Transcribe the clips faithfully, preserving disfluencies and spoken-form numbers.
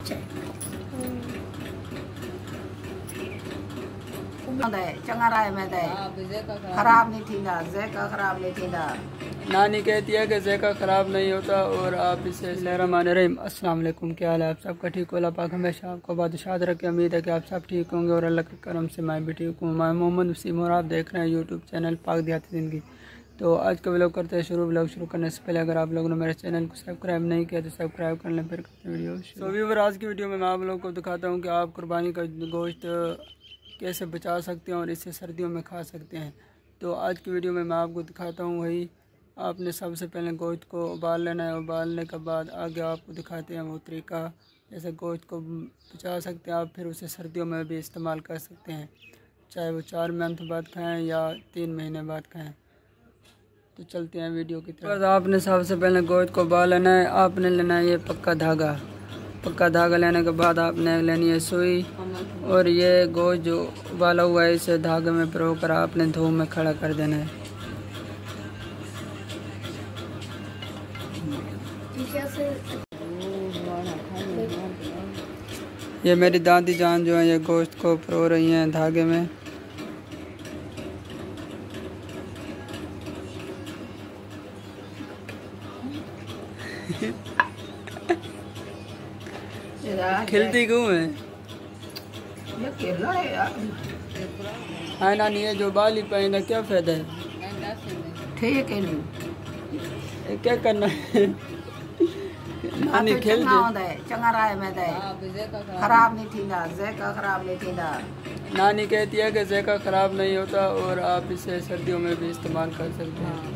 चंगा राय में दे खराब नहीं थींदा, ज़ेका खराब नहीं थींदा। नानी कहती है कि ज़ेका ख़राब नहीं होता और आप इसे बिस्मिल्लाहिर्रहमानिर्रहीम। अस्सलाम वालेकुम, क्या हाल है आप सबका? ठीक हो? अल्लाह पाक हमेशा आपको बादशाह रखे। उम्मीद है कि आप सब ठीक होंगे और अल्लाह के करम से मैं भी ठीक हूँ। मैं मोहम्मद वसीम और आप देख रहे हैं यूट्यूब चैनल पाक देहाती ज़िंदगी। तो आज का व्लॉग करते हैं शुरू। व्लॉग शुरू करने से पहले अगर आप लोगों ने मेरे चैनल को सब्सक्राइब नहीं किया तो सब्सक्राइब कर लें, फिर करते हैं वीडियो। तो व्यूअर, आज की वीडियो में मैं आप लोगों को दिखाता हूँ कि आप कुर्बानी का गोश्त कैसे बचा सकते हैं और इसे सर्दियों में खा सकते हैं। तो आज की वीडियो में मैं आपको दिखाता हूँ वही। आपने सबसे पहले गोश्त को उबाल लेना है। उबालने के बाद आगे आपको दिखाते हैं वो तरीका, जैसे गोश्त को बचा सकते हैं आप, फिर उसे सर्दियों में भी इस्तेमाल कर सकते हैं, चाहे वो चार मंथ बाद खाएं या तीन महीने बाद खाएं। तो चलते हैं वीडियो की तरफ। आपने सबसे पहले गोश्त को उबाल लेना है। आपने लेना है ये पक्का धागा। पक्का धागा लेने के बाद आपने लेनी है सुई, और ये गोश्त जो उबाला हुआ है इसे धागे में पिरो कर आपने धूप में खड़ा कर देना है। ये मेरी दादी जान जो है ये गोश्त को पिरो रही हैं धागे में। खिलती क्यों है? ये केला है यार। हाँ नानी, ये जो बाली पहना क्या फायदा है? ठीक है ये क्या करना है? नानी खेल दे चंगा राय में दे खराब नहीं थींदा, ज़ेका खराब नहीं थींदा। नानी कहती है कि ज़ेका खराब नहीं होता और आप इसे सर्दियों में भी इस्तेमाल कर सकते हैं।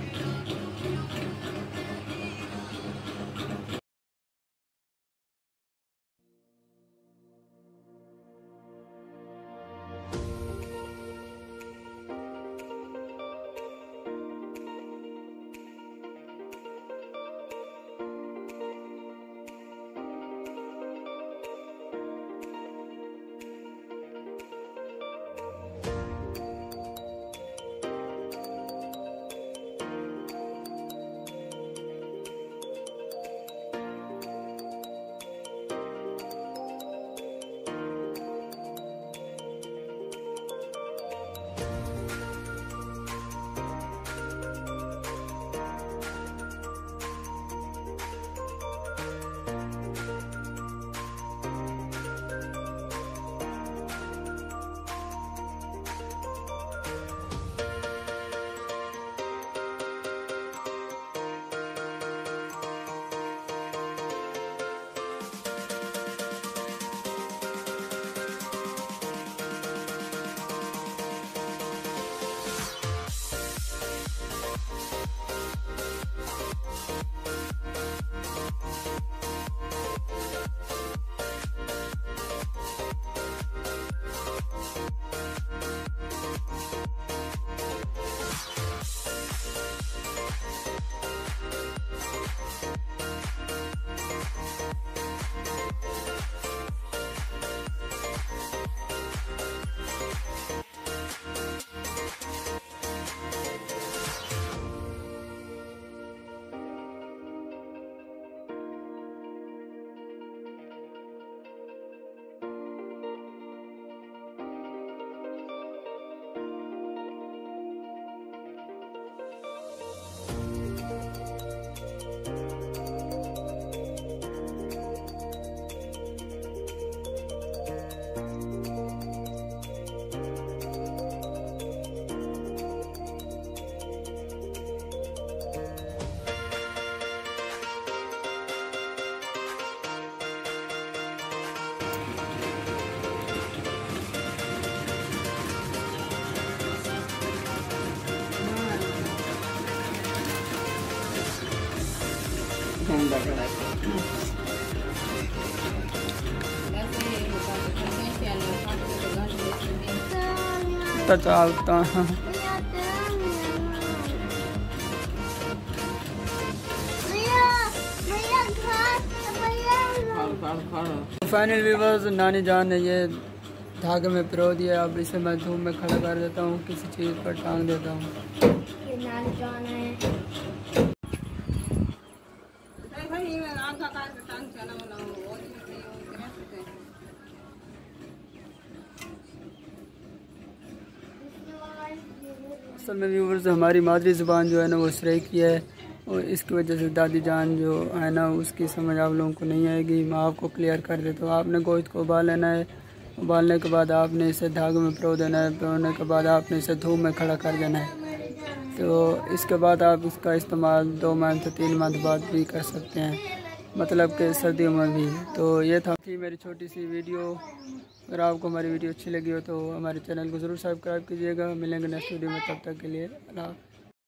तो चलता है। फाइनल व्यूअर्स, नानी जान ने ये धागे में पिरो दिया। अब इसे मैं धूप में खड़ा कर देता हूँ, किसी चीज़ पर टांग देता हूँ। ये नानी जान है। असल में व्यूवर्स हमारी मादरी ज़ुबान जो है ना वो सराइकी है, और इसकी वजह से दादी जान जो है ना उसकी समझ आप लोगों को नहीं आएगी। मैं आपको क्लियर कर देता हूँ। आपने गोश्त को उबाल लेना है, उबालने के बाद आपने इसे धागे में पिरो देना है, पिरोने के बाद आपने इसे धूप में खड़ा कर देना है। तो इसके बाद आप इसका इस्तेमाल दो मंथ तीन मंथ बाद भी कर सकते हैं, मतलब कि सर्दियों में भी। तो ये था थी मेरी छोटी सी वीडियो। अगर आपको हमारी वीडियो अच्छी लगी हो तो हमारे चैनल को ज़रूर सब्सक्राइब कीजिएगा। मिलेंगे नेक्स्ट वीडियो में, तब तक के लिए अल्लाह।